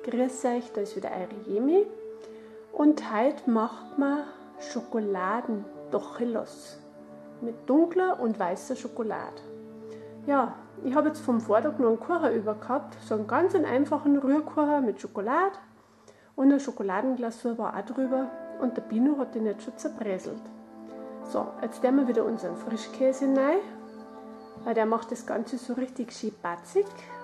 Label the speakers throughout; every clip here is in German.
Speaker 1: grüß euch, da ist wieder eure Jemi und heute macht man Schokoladen-Dochelos mit dunkler und weißer Schokolade. Ja, ich habe jetzt vom Vortag noch einen Kuchen über gehabt, so einen ganz einfachen Rührkuchen mit Schokolade und eine Schokoladenglasur war auch drüber und der Bino hat den jetzt schon zerbräselt. So, jetzt tun wir wieder unseren Frischkäse rein, weil der macht das Ganze so richtig schön batzig.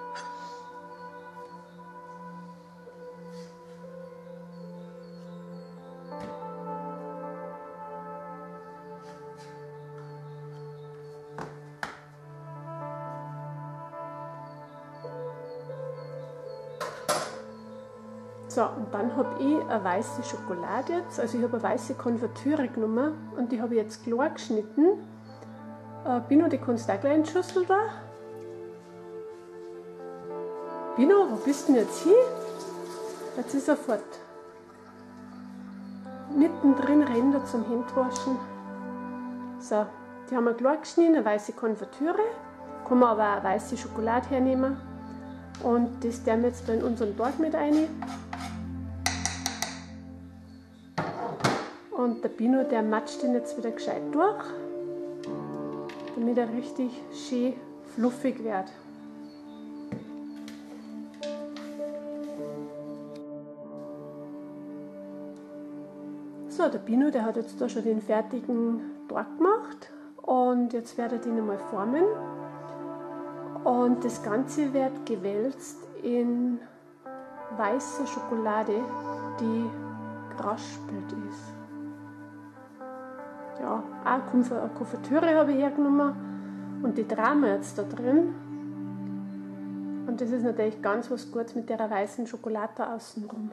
Speaker 1: So, und dann habe ich eine weiße Schokolade jetzt, also ich habe eine weiße Konfitüre genommen und die habe ich jetzt klein geschnitten. Bino, die kannst du auch gleich in die Schüssel da. Bino, wo bist du denn jetzt hin? Jetzt ist er fort. Mittendrin Ränder zum Händwaschen. So, die haben wir klein geschnitten, eine weiße Konfitüre. Kann man aber auch weiße Schokolade hernehmen. Und das tun wir jetzt da in unseren Teig mit rein. Und der Bino, der matscht den jetzt wieder gescheit durch, damit er richtig schön fluffig wird. So, der Bino, der hat jetzt da schon den fertigen Teig gemacht und jetzt werde ich den einmal formen. Und das Ganze wird gewälzt in weißer Schokolade, die geraspelt ist. Ja, auch eine Konfitüre habe ich hergenommen und die drehen wir jetzt da drin. Und das ist natürlich ganz was Gutes mit der weißen Schokolade da außenrum.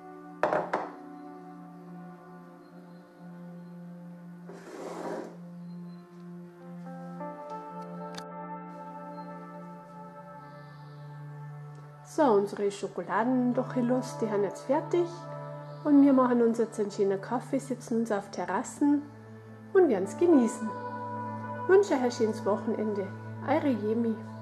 Speaker 1: So, unsere Schokoladendochelos, die haben jetzt fertig. Und wir machen uns jetzt einen schönen Kaffee, sitzen uns auf Terrassen und werden es genießen. Ich wünsche euch ein schönes Wochenende. Eure Jemi.